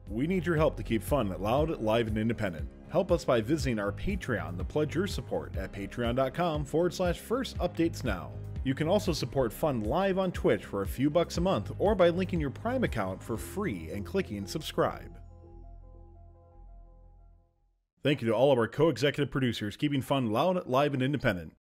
We need your help to keep fun loud, live, and independent. Help us by visiting our Patreon to pledge your support at patreon.com/first updates now. You can also support Fun live on Twitch for a few bucks a month or by linking your Prime account for free and clicking subscribe. Thank you to all of our co-executive producers keeping Fun loud, live, and independent.